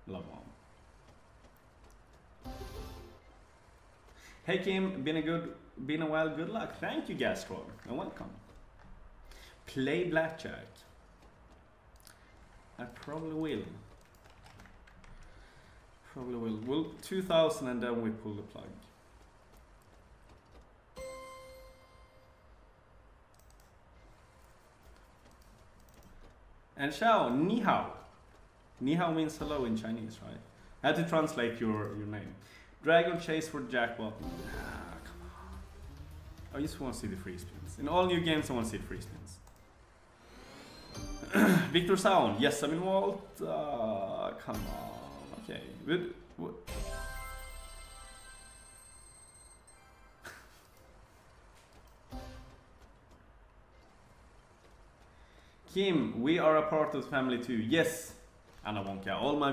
Love mom. Hey Kim, been a while. Good luck. Thank you, Gastro, and welcome. Play blackjack. I probably will. Probably will. We'll 2000 and then we pull the plug. And Xiao, ni hao. Ni hao means hello in Chinese, right? I had to translate your name. Dragon chase for jackpot. Ah, come on. I just want to see the free spins. In all new games, I want to see the free spins. Victor Sound, yes, I'm in Walt. Come on. Okay. Kim, we are a part of the family too. Yes, Anna Wonka. All my